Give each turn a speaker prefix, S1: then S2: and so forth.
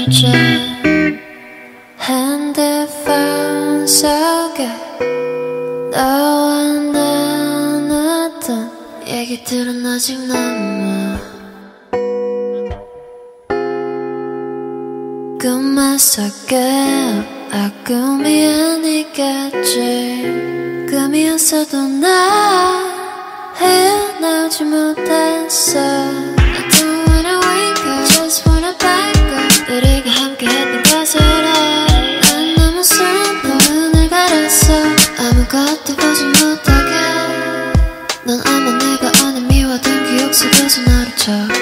S1: 잊어져. 핸드폰 속에 너와 나눴던 얘기들은 아직 남아. 꿈에서 꿈이 아니겠지. 꿈이었어도 나 헤어나오지 못했어. I don't wanna wake up, just wanna back up. 우리가 함께했던 것을 해. 난 너무 슬퍼 눈을 가렸어. 아무것도 보지 못하게. 넌 아마 내가 안에 미워둔 기억 속에서 나를 쳐.